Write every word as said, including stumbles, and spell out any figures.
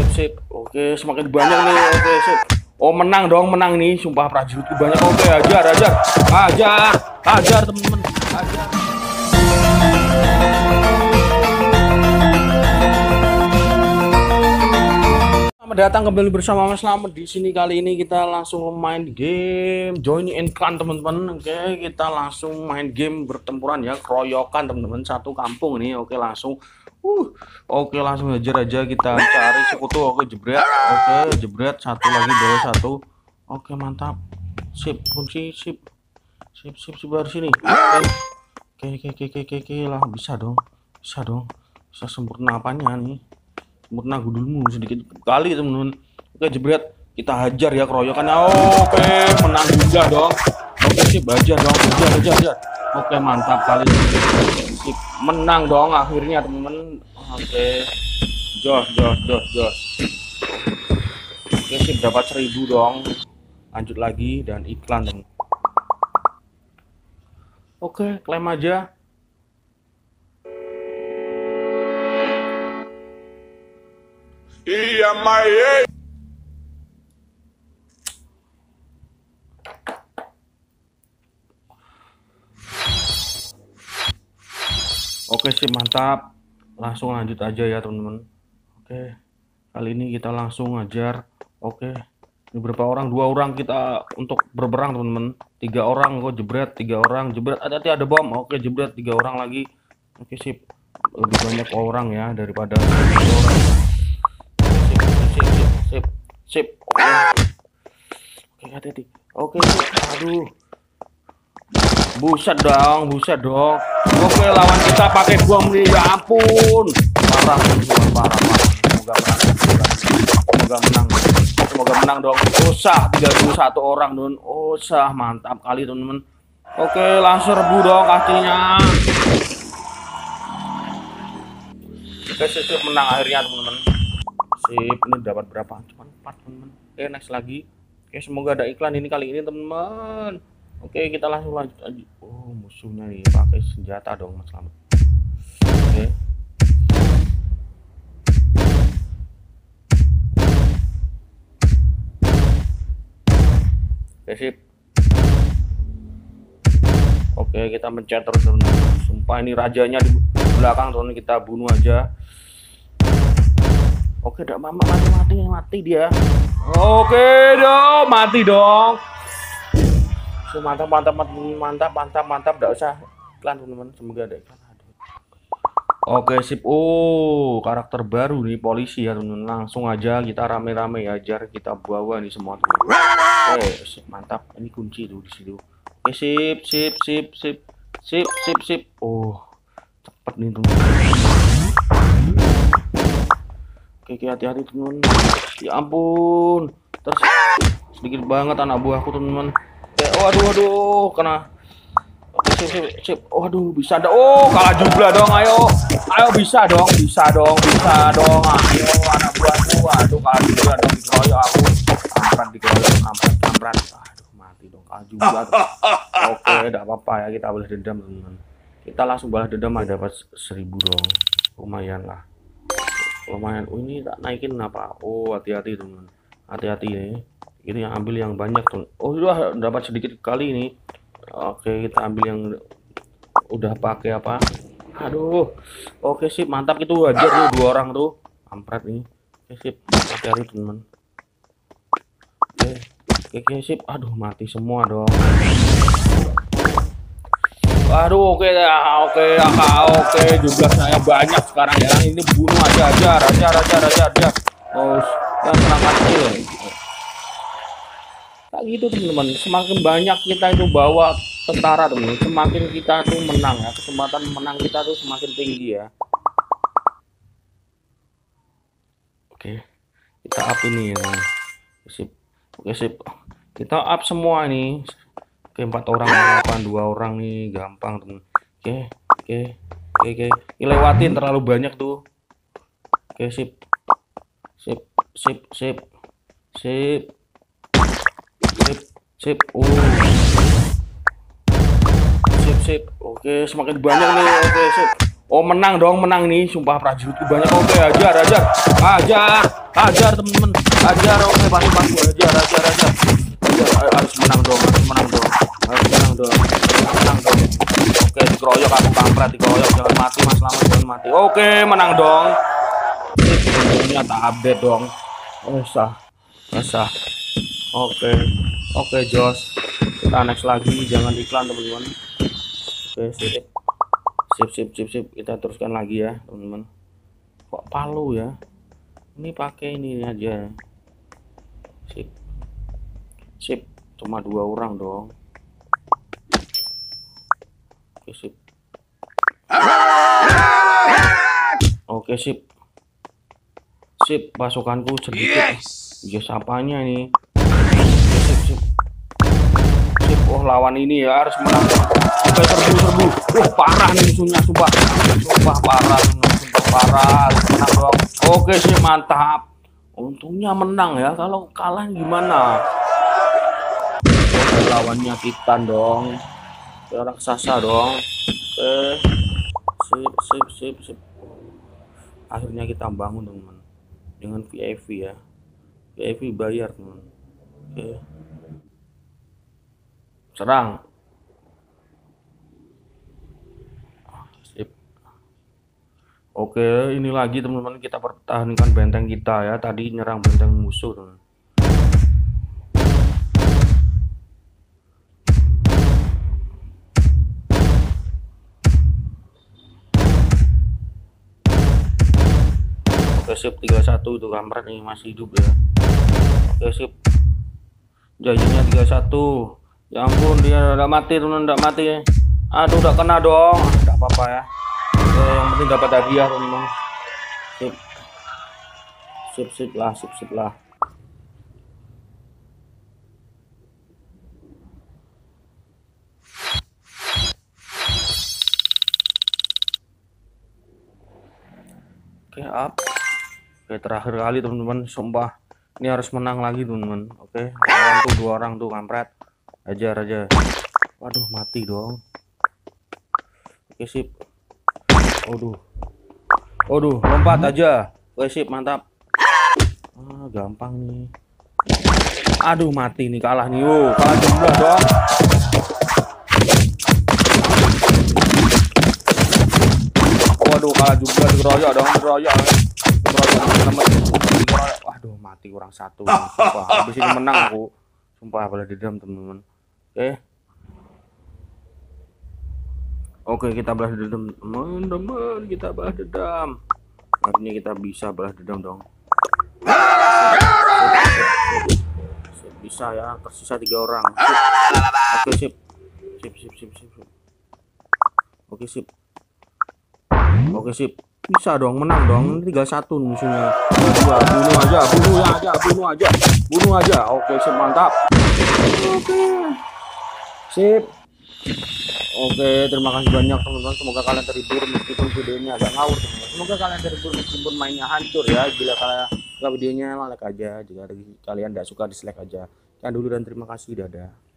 sip, sip. Oke, semakin banyak nih. Oke, sip. Oh, menang dong, menang nih. Sumpah prajuritku banyak. Oke, ajar, ajar. Ajar, ajar teman-teman. Ajar. Selamat datang kembali bersama Mas Slamet. Di sini kali ini kita langsung main game Join in Clan teman-teman. Oke, kita langsung main game bertempuran ya, keroyokan teman-teman, satu kampung nih. Oke, langsung uh oke langsung aja aja kita cari sekutu. Oke, jebret. Oke, jebret, satu lagi, bawah satu. Oke, mantap. Sip, kunci, sip. Sip, sip, sebar sini. Oke, oke, oke, oke, oke, oke lah, bisa dong. Bisa dong. Bisa sempurna apanya nih? Sempurna gudulmu sedikit kali teman-teman. Oke, jebret, kita hajar ya keroyokannya. Oke, menang juga dong. Oke, sip, hajar dong, hajar, hajar, hajar. Oke, mantap kali. Sip, menang dong akhirnya teman-teman. Oke, jos, jos, jos, jos. Oke, sip, dapat seribu dong. Lanjut lagi dan iklan teman. Oke, klaim aja. Iya, Mai. Oke, sip, mantap. Langsung lanjut aja ya teman-teman. Oke, kali ini kita langsung ngajar. Oke, ini berapa orang? Dua orang kita untuk berperang teman-teman. Tiga orang kok, jebret, tiga orang jebret. Hati-hati, ada bom. Oke, jebret, tiga orang lagi. Oke, sip, lebih banyak orang ya daripada orang. Sip, sip, sip, sip. Oke, oke, hati-hati. Oke, sip. Aduh, buset dong, buset dong. Oke, lawan kita pakai bom nih, ya ampun. Parah, parah, parah. Semoga menang, semoga menang, semoga menang dong. Usah tiga puluh satu orang don. Usah, mantap kali teman-teman. Oke, langsung rebu dong kakinya. Oke, sip, sip, menang akhirnya teman-teman. Sip, ini dapat berapa? Cuma empat teman-teman. Oke, next lagi. Oke, semoga ada iklan ini kali ini teman-teman. Oke, kita langsung lanjut aja. Oh, musuhnya nih pakai senjata dong, Mas Slamet. Oke. Oke, sip. Oke, kita mencet terus teman-teman. Sumpah ini rajanya di belakang teman, kita bunuh aja. Oke, udah mama mati mati mati dia. Oke dong, mati dong. So, mantap mantap mantap mantap mantap. Tidak usah iklan teman-teman, semoga ada iklan. Oke, sip. Oh, karakter baru nih, polisi ya teman-teman. Langsung aja kita rame-rame ajar, kita bawa nih semua teman. Oke, sip, mantap. Ini kunci tuh di situ. Oke, sip sip sip sip sip sip sip. Oh, cepet nih teman-teman. Oke, hati-hati teman-teman. Ya ampun, terus sedikit banget anak buahku teman-teman. Oke, oh aduh aduh, kena. Oke, sip sip sip. Oh aduh, bisa ada. Oh, kalah juga dong. Ayo, ayo bisa dong, bisa dong, bisa dong. Ayo anak buahku. Aduh, kalah juga dong, dikeroyok aku. Kampret dikeroyok, kampret, kampret. Aduh, mati dong, kalah juga. Oke, tidak apa-apa ya, kita balas dendam teman-teman. Kita langsung balas dendam, ada dapat seribu dong. Lumayan lah. Lumayan. Oh, ini tak naikin apa? Oh, hati-hati teman, hati-hati nih. Ini yang ambil yang banyak tuh. Oh, sudah dapat sedikit kali ini. Oke, kita ambil yang udah pakai apa? Aduh. Oke, sip, mantap. Itu aja tuh dua orang tuh. Kampret nih. Oke, sip, hati-hati teman. Oke, oke, oke, sip. Aduh, mati semua dong. Aduh, oke ya, oke ya, oke, juga saya banyak sekarang ya. Ini bunuh aja, aja, raja, raja, raja, raja. Oh, yang serangan kecil. Kayak gitu teman-teman. Semakin banyak kita itu bawa tentara teman, semakin kita tuh menang ya. Kesempatan menang kita tuh semakin tinggi ya. Oke, kita up ini ya. Sip, oke, sip. Kita up semua ini. Oke, empat orang, delapan, dua orang nih, gampang temen. Oke, oke, oke, oke. Ini lewatin terlalu banyak tuh. Oke, sip, sip, sip, sip, sip, sip, sip. Uh, sip, sip. Oke, semakin banyak nih. Oke, sip. Oh menang dong, menang nih. Sumpah prajuritku banyak. Oke, ajar, ajar, ajar, ajar temen-temen, ajar. Oke, bantu, bantu, ajar, ajar, ajar. Ajar, harus menang dong, harus menang dong, harus menang dong, menang dong. Oke, dikeroyok aku kampret, dikeroyok. Jangan mati mas, lama jangan mati. Oke, menang dong. Untungnya tak update dong. Oh sah, sah. Oke, oke Jos. Kita next lagi, jangan iklan teman-teman. Oke, sip. Sip, sip, sip, sip. Kita teruskan lagi ya, teman-teman. Kok palu ya? Ini pakai ini aja. Sip. Sip. Cuma dua orang dong. Oke, sip. Oke, sip. Sip, pasukanku sedikit. Yes, apanya nih? Sip, sip. Sip, oh lawan ini ya harus menang. Oke, serbu-serbu. Wah, parah nih musuhnya, sumpah. Sumpah parah, sumpah parah. Menang dong. Oke sih, mantap. Untungnya menang ya. Kalau kalah gimana? Oke, lawannya Titan dong. Oke, raksasa dong. Oke. Sip, sip, sip, sip. Akhirnya kita bangun, teman-teman. Dengan V I P ya. V I P bayar, teman. Oke. Serang. Oke, ini lagi teman-teman, kita pertahankan benteng kita ya. Tadi nyerang benteng musuh, teman. Oke, sip, tiga puluh satu itu kampret ini masih hidup ya. Oke, sip. Janjinya tiga puluh satu. Ya ampun, dia udah mati, teman, udah mati. Aduh, udah kena dong. Enggak apa-apa ya. Oke, yang penting dapat hadiah, teman-teman. Sip. Sip, sip lah, sip, sip lah. Oke, up. Oke, terakhir kali teman-teman, sumpah. Ini harus menang lagi, teman-teman. Oke, lawan tuh dua orang tuh kampret. Ajar aja. Waduh, mati dong. Oke, sip. Waduh. Waduh, lompat aja. Oke, sip, mantap. Ah, gampang nih. Aduh, mati nih, kalah nih. Oh, kalah jumlah dong. Waduh, kalah jumlah, dikeroyok dong, dikeroyok. Dikeroyok teman-teman. Dikeroyok. Waduh, mati kurang satu. Sumpah, habis ini menang aku. Sumpah, balas dendam, teman-teman. Oke. Oke, kita balas dendam, teman-teman. Kita balas dendam. Akhirnya kita bisa balas dendam dong. Bisa ya, tersisa tiga orang. Sip. Oke, sip. Sip, sip, sip, sip. Oke, sip. Oke, sip. Bisa dong, menang dong. Tinggal satu musuhnya. Dua, bunuh aja, bunuh aja, bunuh aja, bunuh aja. Oke, sip, mantap. Oke. Sip. Oke, terima kasih banyak teman-teman. Semoga kalian terhibur meskipun videonya agak ngawur, teman-teman. Semoga kalian terhibur meskipun mainnya hancur ya. Bila kalian suka videonya, like aja. Jika kalian tidak suka, dislike aja. Sekian dulu dan terima kasih. Dadah.